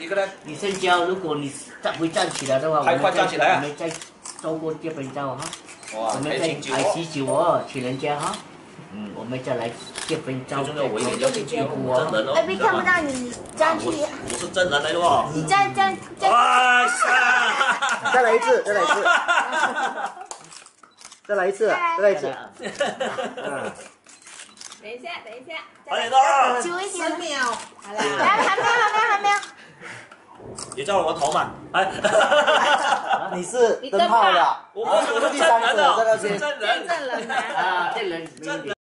一个人。 你先教，如果你会站起来的话， 快站起来啊！ 我们再周过这边招哈。 哇， 我们再排喜酒哦，请人家哈。我们再来这边招。 真的，我一点要进去哦，真人哦。 哎，被看不到你站起。 我是真人来的哦。 你站。 哇塞！再来一次，再来一次。再来一次，再来一次。 等一下， 快点到久一点。10秒。好了，还没有。 也叫我头嘛，哎， 你是灯泡的， 我是第三个， 真人的， 在那边。 见证人啊，这人。